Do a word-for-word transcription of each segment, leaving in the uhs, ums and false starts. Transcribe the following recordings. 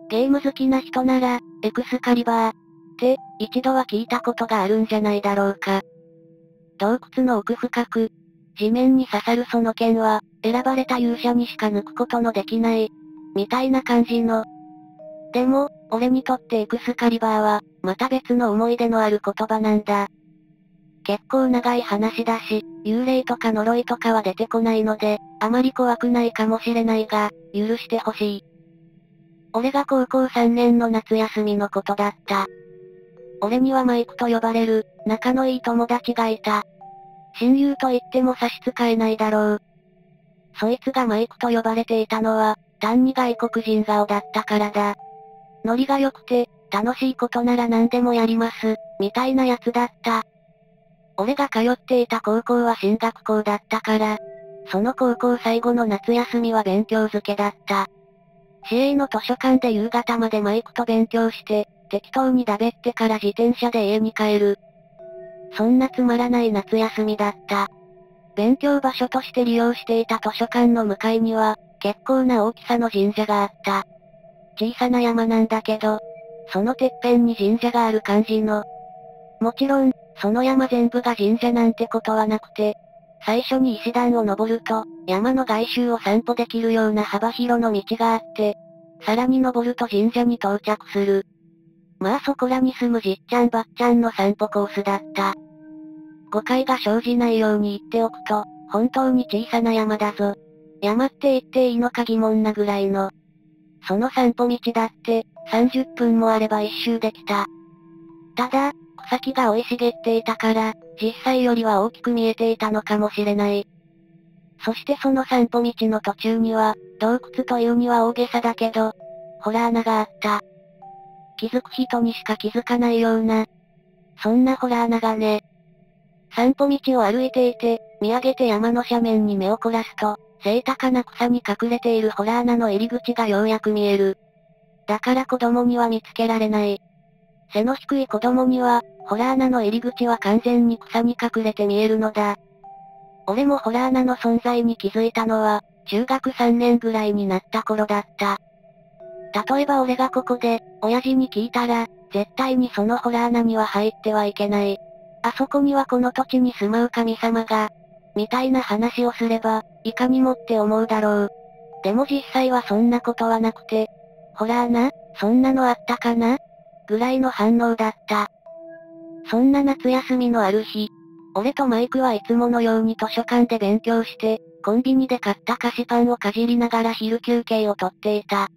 ゲーム好きな人なら、エクスカリバーって、一度は聞いたことがあるんじゃないだろうか。洞窟の奥深く、地面に刺さるその剣は、選ばれた勇者にしか抜くことのできない、みたいな感じの。でも、俺にとってエクスカリバーは、また別の思い出のある言葉なんだ。結構長い話だし、幽霊とか呪いとかは出てこないので、あまり怖くないかもしれないが、許してほしい。俺が高校さんねんの夏休みのことだった。俺にはマイクと呼ばれる、仲のいい友達がいた。親友と言っても差し支えないだろう。そいつがマイクと呼ばれていたのは、単に外国人顔だったからだ。ノリが良くて、楽しいことなら何でもやります、みたいなやつだった。俺が通っていた高校は進学校だったから、その高校最後の夏休みは勉強漬けだった。市営の図書館で夕方までマイクと勉強して、適当にだべってから自転車で家に帰る。そんなつまらない夏休みだった。勉強場所として利用していた図書館の向かいには、結構な大きさの神社があった。小さな山なんだけど、そのてっぺんに神社がある感じの。もちろん、その山全部が神社なんてことはなくて、最初に石段を登ると、山の外周を散歩できるような幅広の道があって、さらに登ると神社に到着する。まあそこらに住むじっちゃんばっちゃんの散歩コースだった。誤解が生じないように言っておくと、本当に小さな山だぞ。山って言っていいのか疑問なぐらいの。その散歩道だって、さんじゅっぷんもあれば一周できた。ただ、草木が生い茂っていたから、実際よりは大きく見えていたのかもしれない。そしてその散歩道の途中には、洞窟というには大げさだけど、ホラー穴があった。気づく人にしか気づかないような、そんなホラー穴がね。散歩道を歩いていて、見上げて山の斜面に目を凝らすと、背高な草に隠れているホラー穴の入り口がようやく見える。だから子供には見つけられない。背の低い子供には、ホラー穴の入り口は完全に草に隠れて見えるのだ。俺もホラー穴の存在に気づいたのは、中学さんねんぐらいになった頃だった。例えば俺がここで、親父に聞いたら、絶対にそのホラー穴には入ってはいけない。あそこにはこの土地に住まう神様が、みたいな話をすれば、いかにもって思うだろう。でも実際はそんなことはなくて、ホラー穴、そんなのあったかなぐらいの反応だった。そんな夏休みのある日、俺とマイクはいつものように図書館で勉強して、コンビニで買った菓子パンをかじりながら昼休憩をとっていた。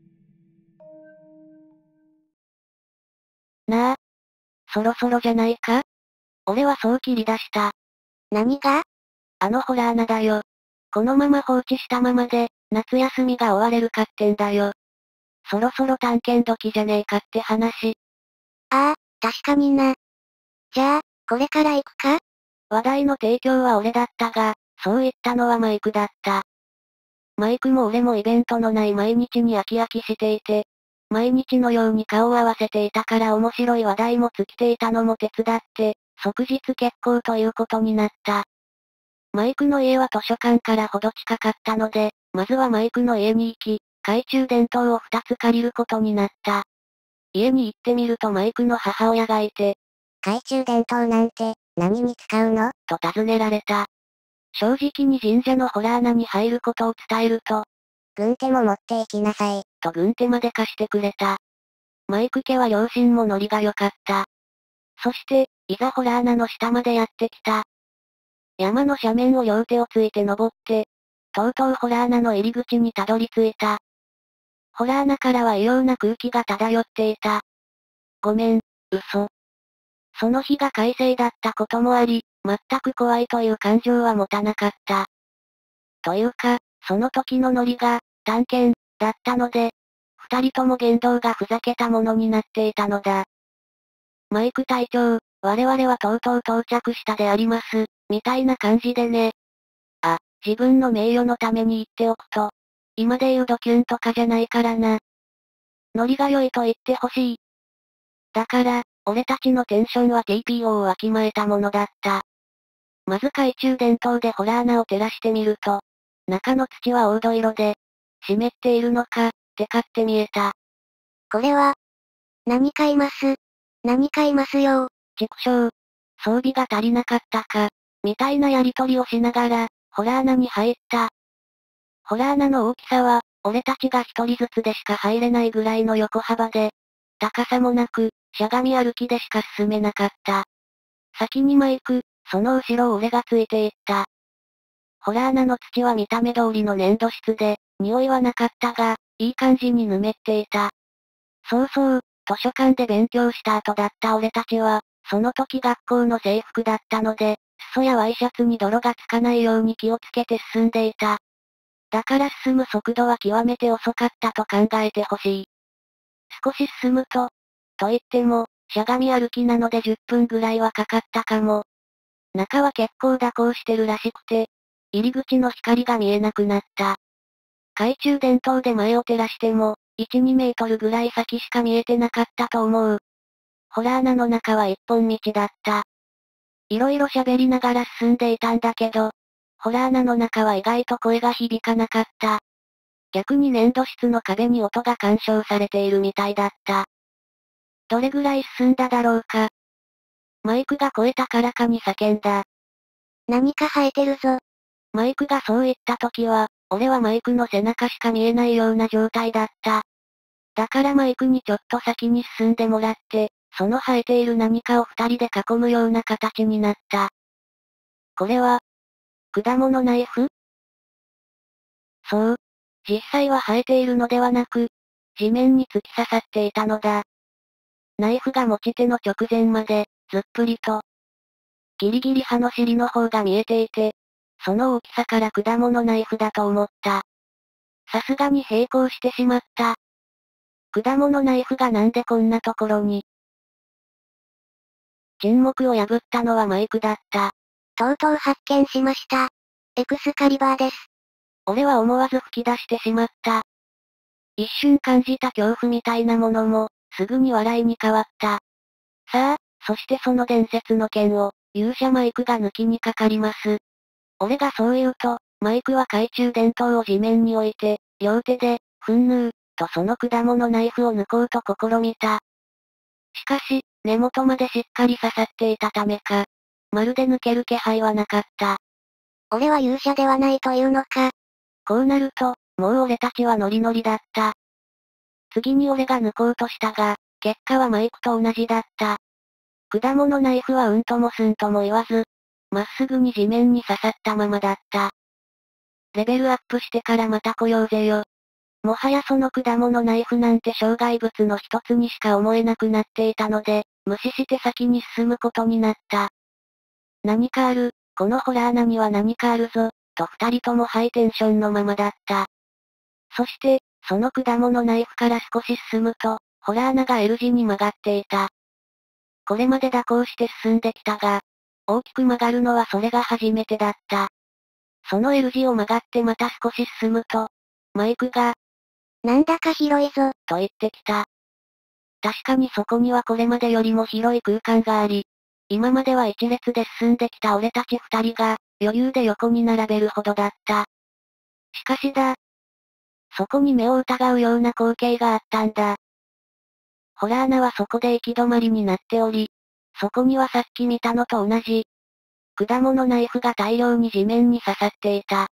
なあ、そろそろじゃないか？俺はそう切り出した。 何が？ あのホラー穴だよ。このまま放置したままで、夏休みが終われるかってんだよ。そろそろ探検時じゃねえかって話。 ああ、確かにな。じゃあ、これから行くか？ 話題の提供は俺だったが、そう言ったのはマイクだった。マイクも俺もイベントのない毎日に飽き飽きしていて、毎日のように顔を合わせていたから面白い話題も尽きていたのも手伝って、即日決行ということになった。マイクの家は図書館からほど近かったので、まずはマイクの家に行き、懐中電灯をふたつ借りることになった。家に行ってみるとマイクの母親がいて、 懐中電灯なんて、何に使うの？ と尋ねられた。正直に神社のホラー穴に入ることを伝えると、 軍手も持って行きなさい。 と軍手まで貸してくれた。マイク家は両親もノリが良かった。そして、いざホラー穴の下までやってきた。山の斜面を両手をついて登って、とうとうホラー穴の入り口にたどり着いた。ホラー穴からは異様な空気が漂っていた。ごめん、嘘。その日が快晴だったこともあり、全く怖いという感情は持たなかった。というか、その時のノリが、探検、だったので、二人とも言動がふざけたものになっていたのだ。マイク隊長、我々はとうとう到着したであります、みたいな感じでね。あ、自分の名誉のために言っておくと、今で言うドキュンとかじゃないからな。ノリが良いと言ってほしい。だから、俺たちのテンションは ティーピーオー をわきまえたものだった。まず懐中電灯でホラー穴を照らしてみると、中の土は黄土色で、湿っているのか、テカって見えた。 これは、何かいます。何かいますよ。 畜生。装備が足りなかったか。みたいなやりとりをしながら、ホラー穴に入った。ホラー穴の大きさは、俺たちが一人ずつでしか入れないぐらいの横幅で、高さもなく、しゃがみ歩きでしか進めなかった。先にマイク、その後ろを俺がついていった。ホラー穴の土は見た目通りの粘土質で、匂いはなかったが、いい感じにぬめっていた。そうそう、図書館で勉強した後だった俺たちは、その時学校の制服だったので、裾やワイシャツに泥がつかないように気をつけて進んでいた。だから進む速度は極めて遅かったと考えてほしい。少し進むと、と言っても、しゃがみ歩きなのでじゅっぷんぐらいはかかったかも。中は結構蛇行してるらしくて、入り口の光が見えなくなった。懐中電灯で前を照らしても、いち、にメートルぐらい先しか見えてなかったと思う。ホラー穴の中は一本道だった。いろいろ喋りながら進んでいたんだけど、ホラー穴の中は意外と声が響かなかった。逆に粘土質の壁に音が干渉されているみたいだった。どれぐらい進んだだろうか。マイクが声高らかに叫んだ。 何か生えてるぞ。 マイクがそう言った時は、俺はマイクの背中しか見えないような状態だった。だからマイクにちょっと先に進んでもらって、その生えている何かを二人で囲むような形になった。これは、果物ナイフ？そう。実際は生えているのではなく、地面に突き刺さっていたのだ。ナイフが持ち手の直前まで、ずっぷりと。ギリギリ刃の尻の方が見えていて、その大きさから果物ナイフだと思った。さすがに並行してしまった。果物ナイフがなんでこんなところに。沈黙を破ったのはマイクだった。 とうとう発見しました。エクスカリバーです。 俺は思わず吹き出してしまった。一瞬感じた恐怖みたいなものも、すぐに笑いに変わった。さあ、そしてその伝説の剣を、勇者マイクが抜きにかかります。俺がそう言うと、マイクは懐中電灯を地面に置いて、両手で、ふんぬー、とその果物ナイフを抜こうと試みた。しかし、根元までしっかり刺さっていたためか、まるで抜ける気配はなかった。 俺は勇者ではないというのか。 こうなると、もう俺たちはノリノリだった。次に俺が抜こうとしたが、結果はマイクと同じだった。果物ナイフはうんともすんとも言わず、まっすぐに地面に刺さったままだった。レベルアップしてからまた来ようぜよ。もはやその果物ナイフなんて障害物の一つにしか思えなくなっていたので、無視して先に進むことになった。何かある、このホラー穴には何かあるぞ、と二人ともハイテンションのままだった。そして、その果物ナイフから少し進むと、ホラー穴が L 字に曲がっていた。これまで蛇行して進んできたが、大きく曲がるのはそれが初めてだった。その L 字を曲がってまた少し進むと、マイクが、 なんだか広いぞ、 と言ってきた。確かにそこにはこれまでよりも広い空間があり、今までは一列で進んできた俺たち二人が、余裕で横に並べるほどだった。しかしだ。そこに目を疑うような光景があったんだ。ホラー穴はそこで行き止まりになっており、そこにはさっき見たのと同じ、果物ナイフが大量に地面に刺さっていた。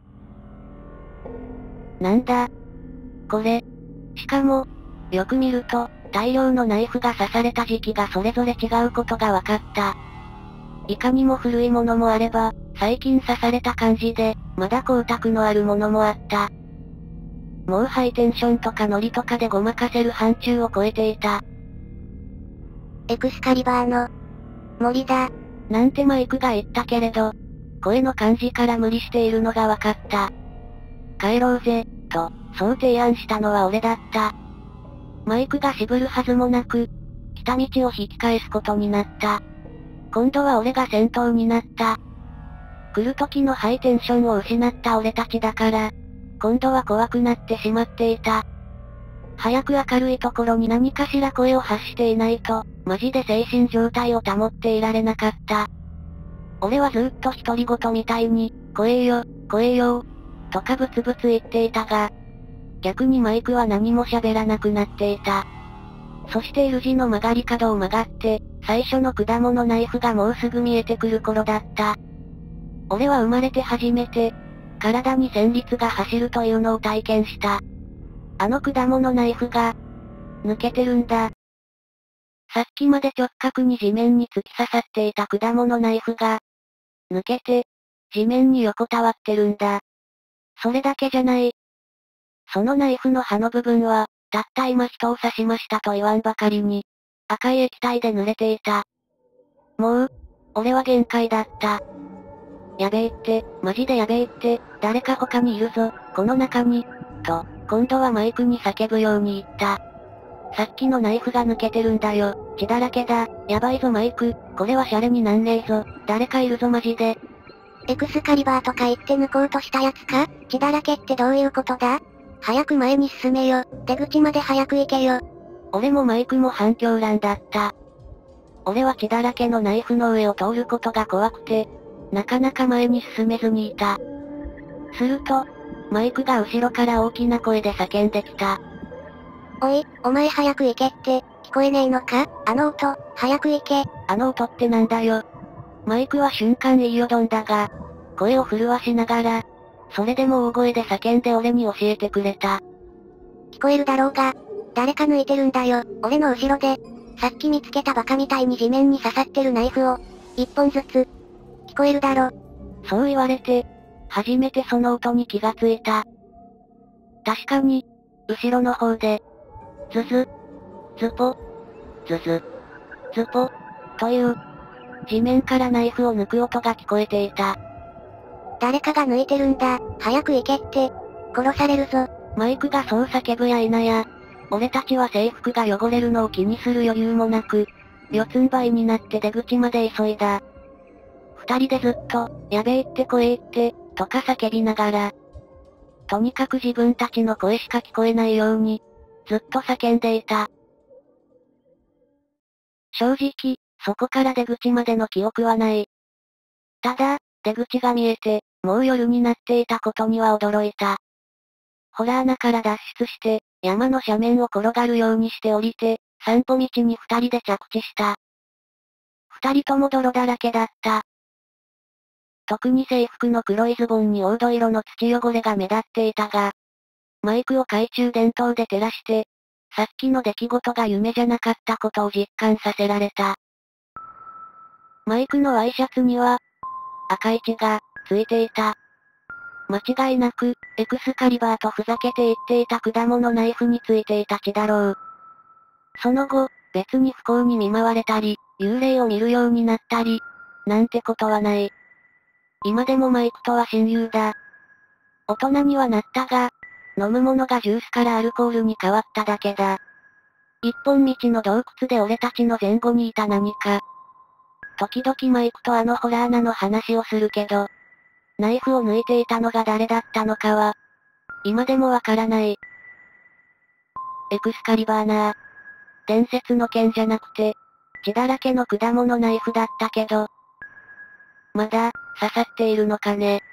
なんだこれ。しかも、よく見ると、大量のナイフが刺された時期がそれぞれ違うことが分かった。いかにも古いものもあれば、最近刺された感じで、まだ光沢のあるものもあった。もうハイテンションとかノリとかでごまかせる範疇を超えていた。 エクスカリバーの、森だ。 なんてマイクが言ったけれど、声の感じから無理しているのが分かった。帰ろうぜ、と、そう提案したのは俺だった。マイクが渋るはずもなく、来た道を引き返すことになった。今度は俺が先頭になった。来る時のハイテンションを失った俺たちだから、今度は怖くなってしまっていた。早く明るいところに何かしら声を発していないと、マジで精神状態を保っていられなかった。俺はずっと独り言みたいに、来えよ、来えよ、とかブツブツ言っていたが、 逆にマイクは何も喋らなくなっていた。そして L 字の曲がり角を曲がって、最初の果物ナイフがもうすぐ見えてくる頃だった。俺は生まれて初めて、体に旋律が走るというのを体験した。あの果物ナイフが、抜けてるんだ。さっきまで直角に地面に突き刺さっていた果物ナイフが、抜けて、地面に横たわってるんだ。それだけじゃない。そのナイフの刃の部分は、たった今人を刺しましたと言わんばかりに、赤い液体で濡れていた。もう、俺は限界だった。やべえって、マジでやべえって、誰か他にいるぞ、この中に、と、今度はマイクに叫ぶように言った。さっきのナイフが抜けてるんだよ、血だらけだ、やばいぞマイク、これはシャレになんねえぞ、誰かいるぞマジで。 エクスカリバーとか言って抜こうとしたやつか？血だらけってどういうことだ？早く前に進めよ、出口まで早く行けよ。 俺もマイクも反響欄だった。俺は血だらけのナイフの上を通ることが怖くて、なかなか前に進めずにいた。すると、マイクが後ろから大きな声で叫んできた。 おい、お前早く行けって、聞こえねえのか？あの音、早く行け。 あの音ってなんだよ。マイクは瞬間言いよどんだが、声を震わしながら、それでも大声で叫んで俺に教えてくれた。 聞こえるだろうが、誰か抜いてるんだよ、俺の後ろで。さっき見つけたバカみたいに地面に刺さってるナイフを、一本ずつ。聞こえるだろ。 そう言われて、初めてその音に気がついた。確かに、後ろの方で、ズズ、ズポ、ズズ、ズポ、という、地面からナイフを抜く音が聞こえていた。 誰かが抜いてるんだ、早く行けって、殺されるぞ。 マイクがそう叫ぶや否や、俺たちは制服が汚れるのを気にする余裕もなく、四つん這いになって出口まで急いだ。二人でずっと、やべえって声言って、とか叫びながら。とにかく自分たちの声しか聞こえないように、ずっと叫んでいた。正直、そこから出口までの記憶はない。ただ、出口が見えて、もう夜になっていたことには驚いた。ホラー穴から脱出して、山の斜面を転がるようにして降りて、散歩道に二人で着地した。二人とも泥だらけだった。特に制服の黒いズボンに黄土色の土汚れが目立っていたが、マイクを懐中電灯で照らして、さっきの出来事が夢じゃなかったことを実感させられた。マイクのワイシャツには、赤い血が、ついていた。間違いなく、エクスカリバーとふざけて言っていた果物ナイフについていた血だろう。その後、別に不幸に見舞われたり、幽霊を見るようになったり、なんてことはない。今でもマイクとは親友だ。大人にはなったが、飲むものがジュースからアルコールに変わっただけだ。一本道の洞窟で俺たちの前後にいた何か。時々マイクとあのホラー穴の話をするけど、ナイフを抜いていたのが誰だったのかは、今でもわからない。エクスカリバーなぁ。伝説の剣じゃなくて、血だらけの果物ナイフだったけど、まだ、刺さっているのかね。